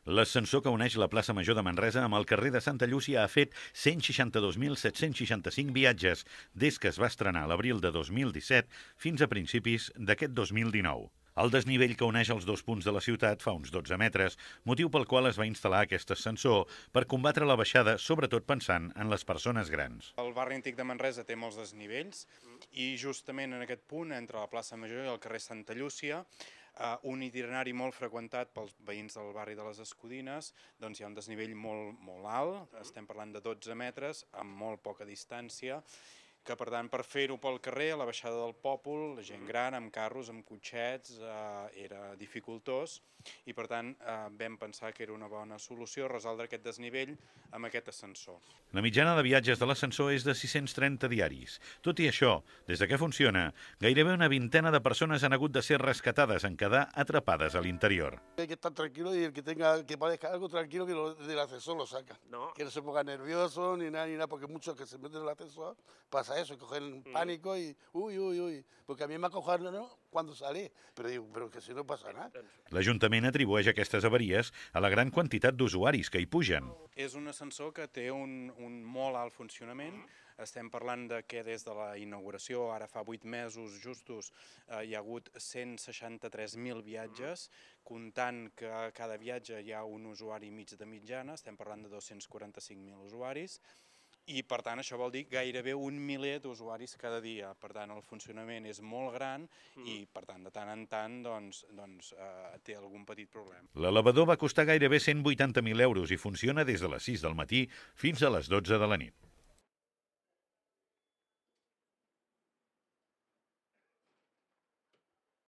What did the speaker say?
L'ascensor que uneix la plaça Major de Manresa amb el carrer de Santa Llúcia ha fet 162.765 viatges des que es va estrenar a l'abril de 2017 fins a principis d'aquest 2019. El desnivell que uneix els dos punts de la ciutat fa uns 12 metres, motiu pel qual es va instal·lar aquest ascensor per combatre la baixada, sobretot pensant en les persones grans. El barri antic de Manresa té molts desnivells i justament en aquest punt, entre la plaça Major i el carrer Santa Llúcia, un itinerari molt freqüentat pels veïns del barri de les Escudines, doncs hi ha un desnivell molt alt, estem parlant de 12 metres, amb molt poca distància, que per tant per fer-ho pel carrer, a la baixada del Pòpol, la gent gran, amb carros, amb cotxets, era dificultós i per tant vam pensar que era una bona solució resoldre aquest desnivell amb aquest ascensor. La mitjana de viatges de l'ascensor és de 630 diaris. Tot i això, des de que funciona, gairebé una vintena de persones han hagut de ser rescatades en quedar atrapades a l'interior. Hay que estar tranquilo y el que parezca algo tranquilo que del ascensor lo saca. No. Que no se ponga nervioso ni nada, porque muchos que se meten en el ascensor pasa eso, cogen pánico y uy, porque a mí me acojaron cuando salí, pero digo, pero que si no pasa nada. L'Ajuntament atribueix aquestes avaries a la gran quantitat d'usuaris que hi pugen. És un ascensor que té un molt alt funcionament. Estem parlant de que des de la inauguració, ara fa 8 mesos justos, hi ha hagut 163.000 viatges, comptant que a cada viatge hi ha un usuari i mig de mitjana, estem parlant de 245.000 usuaris, i per tant això vol dir gairebé 1 miler d'usuaris cada dia. Per tant el funcionament és molt gran i per tant de tant en tant té algun petit problema. L'elevador va costar gairebé 180.000 euros i funciona des de les 6 del matí fins a les 12 de la nit.